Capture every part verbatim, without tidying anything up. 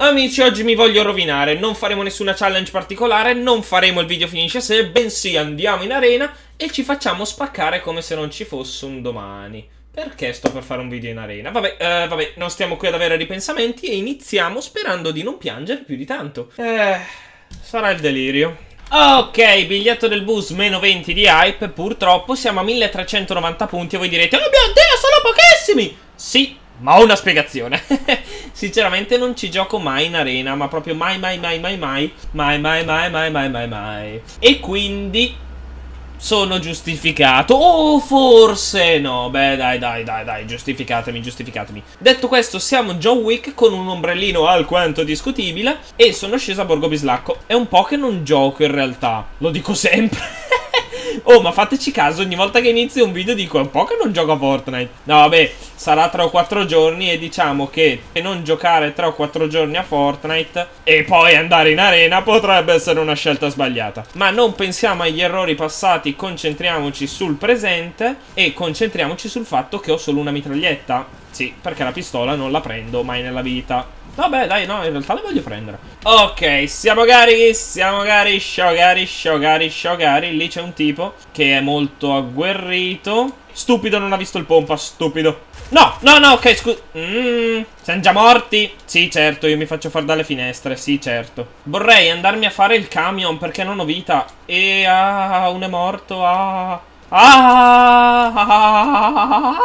Amici, oggi mi voglio rovinare, non faremo nessuna challenge particolare, non faremo il video finisce a sé, bensì andiamo in arena e ci facciamo spaccare come se non ci fosse un domani. Perché sto per fare un video in arena? Vabbè, eh, vabbè, non stiamo qui ad avere ripensamenti e iniziamo sperando di non piangere più di tanto. Eh, sarà il delirio. Ok, biglietto del bus, meno venti di hype, purtroppo siamo a milletrecentonovanta punti e voi direte: oh mio Dio, sono pochissimi! Sì, ma ho una spiegazione. Sinceramente non ci gioco mai in arena, ma proprio mai mai mai mai mai mai mai mai mai mai mai mai. E quindi sono giustificato. Oh, forse no. Beh, dai dai dai dai, giustificatemi, giustificatemi. Detto questo, siamo John Wick con un ombrellino alquanto discutibile e sono sceso a Borgo Bislacco. È un po' che non gioco in realtà, lo dico sempre. Oh, ma fateci caso, ogni volta che inizio un video dico: è un po' che non gioco a Fortnite. No, vabbè, sarà tre o quattro giorni e diciamo che non giocare tre o quattro giorni a Fortnite e poi andare in arena potrebbe essere una scelta sbagliata. Ma non pensiamo agli errori passati, concentriamoci sul presente e concentriamoci sul fatto che ho solo una mitraglietta. Sì, perché la pistola non la prendo mai nella vita. Vabbè, dai, no, in realtà le voglio prendere. Ok, siamo carichi, siamo carichi, sciogari, sciogari, sciogari. Lì c'è un tipo che è molto agguerrito. Stupido, non ha visto il pompa, stupido. No, no, no, ok, scusa. Mmm, siamo già morti? Sì, certo, io mi faccio far dalle finestre, sì, certo. Vorrei andarmi a fare il camion perché non ho vita. E, ah, uno è morto, ah. Ah, ah, ah, ah.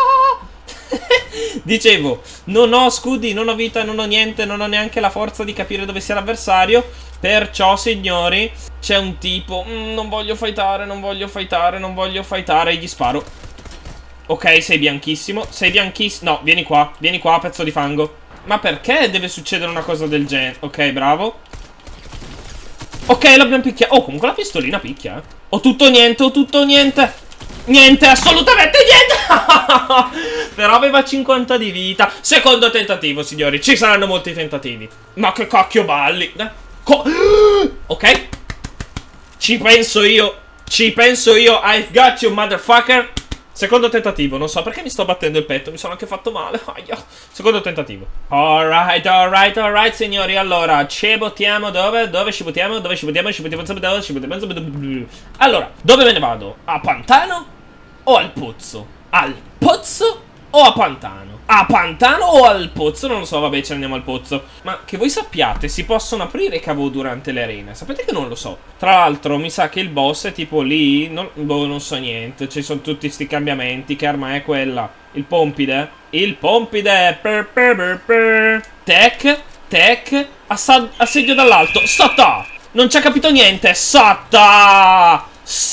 Dicevo, non ho scudi, non ho vita, non ho niente, non ho neanche la forza di capire dove sia l'avversario. Perciò, signori, c'è un tipo. mm, Non voglio fightare, non voglio fightare, non voglio fightare. E gli sparo. Ok, sei bianchissimo, sei bianchissimo. No, vieni qua, vieni qua, pezzo di fango. Ma perché deve succedere una cosa del genere? Ok, bravo. Ok, l'abbiamo picchiato. Oh, comunque la pistolina picchia, eh. Ho tutto niente, ho tutto niente. Niente, assolutamente niente. Però aveva cinquanta di vita. Secondo tentativo, signori. Ci saranno molti tentativi. Ma che cacchio balli. Co ok. Ci penso io. Ci penso io. I've got you, motherfucker. Secondo tentativo. Non so perché mi sto battendo il petto. Mi sono anche fatto male. Secondo tentativo. Alright, alright, alright, signori. Allora, ci buttiamo dove? Dove ci buttiamo? Dove ci buttiamo? Ci buttiamo dove? Ci buttiamo. Allora, dove me ne vado? A pantano o al pozzo? Al pozzo o a pantano? A pantano o al pozzo? Non lo so, vabbè, ci andiamo al pozzo. Ma che voi sappiate, si possono aprire i cavo durante le arene. Sapete che non lo so. Tra l'altro, mi sa che il boss è tipo lì. Non, boh, non so niente. Ci sono tutti sti cambiamenti. Che arma è quella? Il pompide? Il pompide. Per, per, per, per. Tech. Tech. Assedio dall'alto. Sata. Non ci ha capito niente. Sata.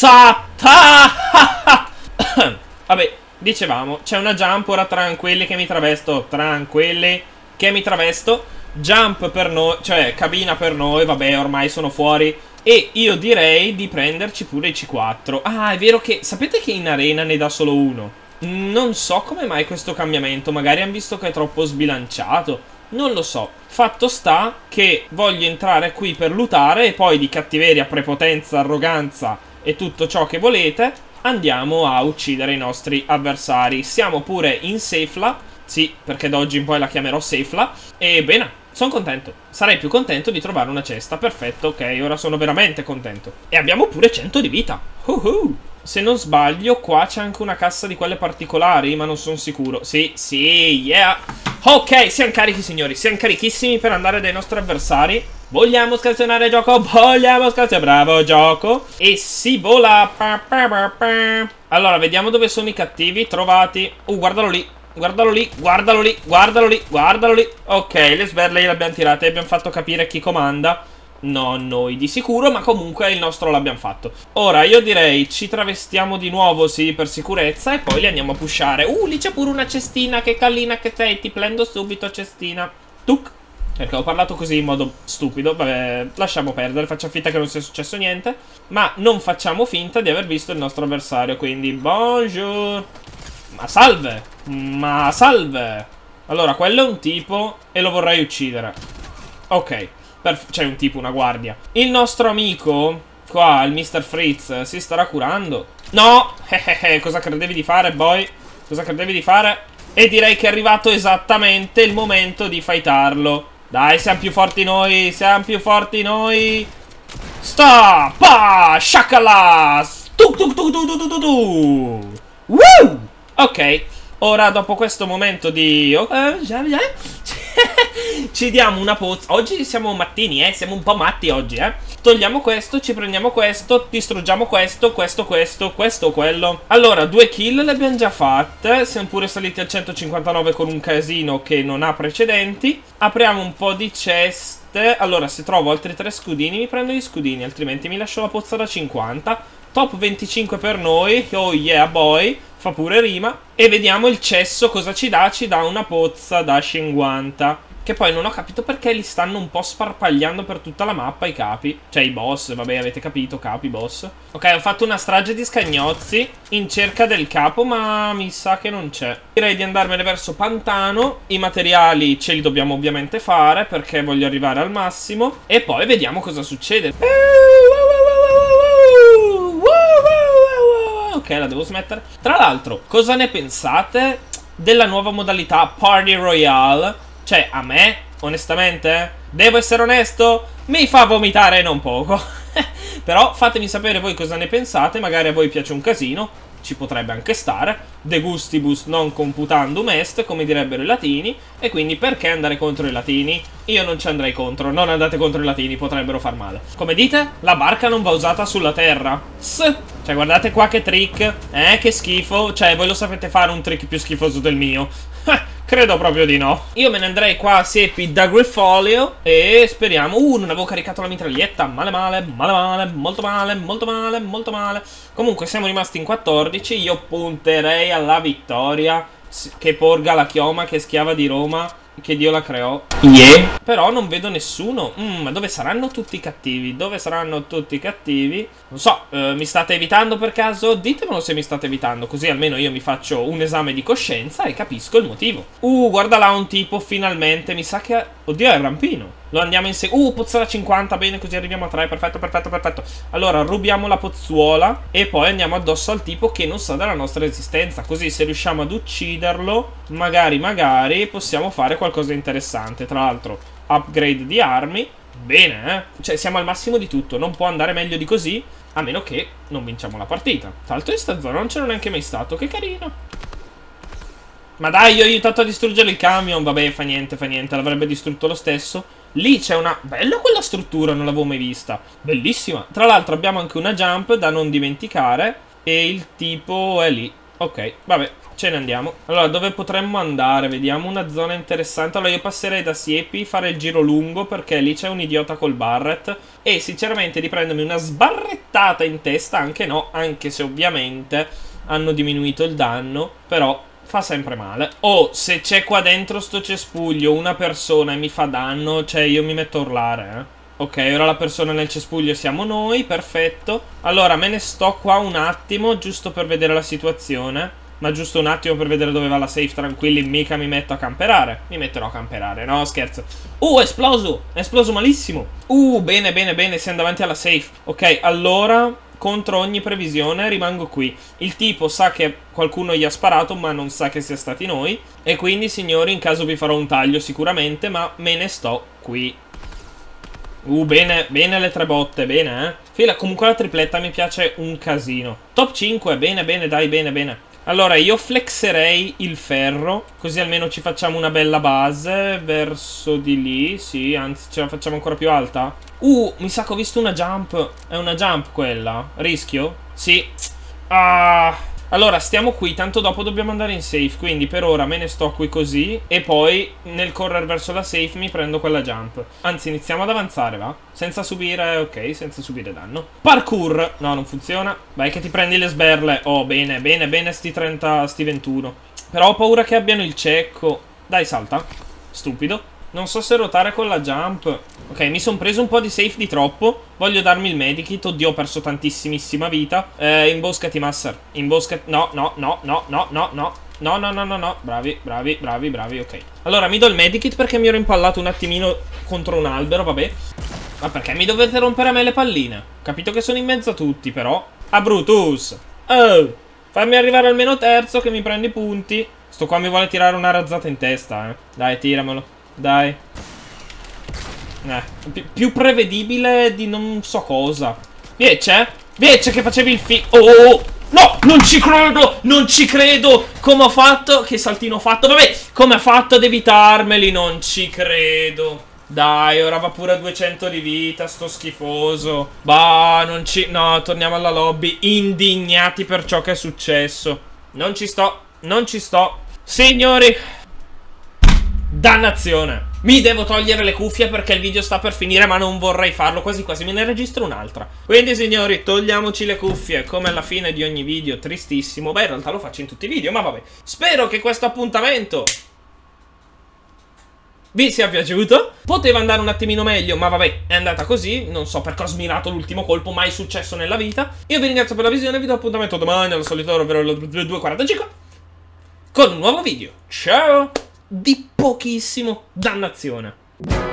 Sata. Vabbè, dicevamo, c'è una jump, ora tranquilli che mi travesto. Tranquilli che mi travesto. Jump per noi, cioè cabina per noi, vabbè, ormai sono fuori. E io direi di prenderci pure i C quattro. Ah, è vero che, sapete che in arena ne dà solo uno? Non so come mai questo cambiamento, magari hanno visto che è troppo sbilanciato. Non lo so. Fatto sta che voglio entrare qui per lootare e poi di cattiveria, prepotenza, arroganza e tutto ciò che volete andiamo a uccidere i nostri avversari. Siamo pure in Safela. Sì, perché da oggi in poi la chiamerò Safela. E bene, sono contento. Sarei più contento di trovare una cesta. Perfetto, ok, ora sono veramente contento. E abbiamo pure cento di vita. Uhuh. Se non sbaglio, qua c'è anche una cassa di quelle particolari, ma non sono sicuro. Sì, sì, yeah. Ok, siamo carichi, signori. Siamo carichissimi per andare dai nostri avversari. Vogliamo scazionare gioco? Vogliamo scazionare? Bravo, gioco. E si vola. Allora, vediamo dove sono i cattivi. Trovati. Uh, guardalo lì. Guardalo lì, guardalo lì, guardalo lì, guardalo lì. Ok, le sberle le abbiamo tirate e abbiamo fatto capire chi comanda. No, noi di sicuro, ma comunque il nostro l'abbiamo fatto. Ora, io direi ci travestiamo di nuovo, sì, per sicurezza. E poi li andiamo a pushare. Uh, lì c'è pure una cestina, che callina che sei. Ti prendo subito, cestina. Tuc. Perché ho parlato così in modo stupido. Vabbè, lasciamo perdere, facciamo finta che non sia successo niente. Ma non facciamo finta di aver visto il nostro avversario. Quindi, bonjour. Ma salve. Ma salve. Allora, quello è un tipo e lo vorrei uccidere. Ok. C'è un tipo, una guardia. Il nostro amico qua, il mister Fritz, si starà curando. No. Cosa credevi di fare, boy? Cosa credevi di fare? E direi che è arrivato esattamente il momento di fightarlo. Dai, siamo più forti noi. Siamo più forti noi. Sta! Pa! Sciacala! Tu, tu, tu, tu, tu, tu, tu, tu. Woo! Ok. Ora, dopo questo momento di... ci diamo una pozza. Oggi siamo mattini, eh. Siamo un po' matti oggi, eh. Togliamo questo, ci prendiamo questo, distruggiamo questo, questo, questo, questo, quello. Allora, due kill le abbiamo già fatte. Siamo pure saliti al centocinquantanove con un casino che non ha precedenti. Apriamo un po' di chest. Allora, se trovo altri tre scudini, mi prendo gli scudini, altrimenti mi lascio la pozza da cinquanta. Top venticinque per noi. Oh yeah, boy. Fa pure rima. E vediamo il cesso cosa ci dà. Ci dà una pozza da cinquanta. Che poi non ho capito perché li stanno un po' sparpagliando per tutta la mappa i capi. Cioè i boss, vabbè, avete capito, capi, boss. Ok, ho fatto una strage di scagnozzi in cerca del capo, ma mi sa che non c'è. Direi di andarmene verso pantano. I materiali ce li dobbiamo ovviamente fare perché voglio arrivare al massimo. E poi vediamo cosa succede. Ok, la devo smettere. Tra l'altro, cosa ne pensate della nuova modalità Party Royale? Cioè, a me, onestamente, devo essere onesto, mi fa vomitare non poco. Però fatemi sapere voi cosa ne pensate. Magari a voi piace un casino, ci potrebbe anche stare. De gustibus non computandum est, come direbbero i latini. E quindi perché andare contro i latini? Io non ci andrei contro. Non andate contro i latini, potrebbero far male. Come dite? La barca non va usata sulla terra. Ss. Cioè, guardate qua che trick. Eh, che schifo. Cioè, voi lo sapete fare un trick più schifoso del mio? Credo proprio di no. Io me ne andrei qua a siepi da Grifolio. E speriamo. Uh, non avevo caricato la mitraglietta. Male male, male male, molto male, molto male, molto male. Comunque siamo rimasti in quattordici. Io punterei alla vittoria. Che porga la chioma, che schiava di Roma, che Dio la creò. Yeah. Però non vedo nessuno. Mm, ma dove saranno tutti i cattivi? Dove saranno tutti i cattivi? Non so, eh, mi state evitando per caso? Ditemelo se mi state evitando, così almeno io mi faccio un esame di coscienza e capisco il motivo. Uh, guarda là un tipo, finalmente. Mi sa che... Oddio, è il rampino. Lo andiamo in seguito. Uh, pozzola cinquanta, bene, così arriviamo a tre. Perfetto, perfetto, perfetto. Allora, rubiamo la pozzuola e poi andiamo addosso al tipo che non sa della nostra esistenza. Così se riusciamo ad ucciderlo, magari, magari, possiamo fare qualcosa di interessante. Tra l'altro, upgrade di armi. Bene, eh. Cioè, siamo al massimo di tutto. Non può andare meglio di così, a meno che non vinciamo la partita. Tra l'altro in sta zona non c'era neanche mai stato. Che carino. Ma dai, io ho aiutato a distruggere il camion. Vabbè, fa niente, fa niente. L'avrebbe distrutto lo stesso. Lì c'è una... Bella quella struttura, non l'avevo mai vista. Bellissima. Tra l'altro abbiamo anche una jump da non dimenticare. E il tipo è lì. Ok, vabbè, ce ne andiamo. Allora, dove potremmo andare? Vediamo una zona interessante. Allora, io passerei da Siepi, fare il giro lungo, perché lì c'è un idiota col Barret. E sinceramente di prendermi una sbarrettata in testa, anche no. Anche se ovviamente hanno diminuito il danno. Però... fa sempre male. Oh, se c'è qua dentro sto cespuglio una persona e mi fa danno, cioè io mi metto a urlare, eh. Ok, ora la persona nel cespuglio siamo noi, perfetto. Allora, me ne sto qua un attimo, giusto per vedere la situazione. Ma giusto un attimo per vedere dove va la safe, tranquilli, mica mi metto a camperare. Mi metterò a camperare, no, scherzo. Uh, è esploso, è esploso malissimo. Uh, bene, bene, bene, siamo davanti alla safe. Ok, allora... contro ogni previsione rimango qui. Il tipo sa che qualcuno gli ha sparato, ma non sa che sia stati noi. E quindi, signori, in caso vi farò un taglio sicuramente, ma me ne sto qui. Uh, bene, bene le tre botte, bene, eh. Fila, comunque la tripletta mi piace un casino. Top cinque, bene, bene, dai, bene, bene. Allora, io flexerei il ferro, così almeno ci facciamo una bella base verso di lì, sì, anzi ce la facciamo ancora più alta. Uh, mi sa che ho visto una jump, è una jump quella, rischio? Sì. Ah... Allora, stiamo qui, tanto dopo dobbiamo andare in safe, quindi per ora me ne sto qui così e poi nel correre verso la safe mi prendo quella jump. Anzi, iniziamo ad avanzare, va? Senza subire, ok, senza subire danno. Parkour! No, non funziona. Vai che ti prendi le sberle. Oh, bene, bene, bene sti trenta, sti ventuno. Però ho paura che abbiano il cecco. Dai, salta. Stupido. Non so se ruotare con la jump. Ok, mi sono preso un po' di safe di troppo. Voglio darmi il medikit. Oddio, ho perso tantissimissima vita. Eh, imboscati, Master. Imboscati. No, no, no, no, no, no, no. No, no, no, no, no. Bravi, bravi, bravi, bravi, ok. Allora, mi do il medikit perché mi ero impallato un attimino contro un albero, vabbè. Ma perché mi dovete rompere a me le palline? Capito che sono in mezzo a tutti, però. A Brutus. Oh, fammi arrivare almeno terzo che mi prendi i punti. Sto qua mi vuole tirare una razzata in testa, eh. Dai, tiramelo. Dai. Eh, pi più prevedibile di non so cosa. Viece? Viece che facevi il fi... Oh! No! Non ci credo! Non ci credo! Come ho fatto? Che saltino ho fatto? Vabbè, come ha fatto ad evitarmeli? Non ci credo. Dai, ora va pure a duecento di vita, sto schifoso. Bah, non ci... No, torniamo alla lobby, indignati per ciò che è successo. Non ci sto, non ci sto. Signori, dannazione. Mi devo togliere le cuffie perché il video sta per finire, ma non vorrei farlo, quasi quasi me ne registro un'altra. Quindi, signori, togliamoci le cuffie, come alla fine di ogni video, tristissimo. Beh, in realtà lo faccio in tutti i video, ma vabbè. Spero che questo appuntamento vi sia piaciuto. Poteva andare un attimino meglio, ma vabbè, è andata così. Non so perché ho smirato l'ultimo colpo, mai successo nella vita. Io vi ringrazio per la visione, vi do appuntamento domani alla solita ora, ovvero alle due e quarantacinque, con un nuovo video. Ciao! Di pochissimo, dannazione.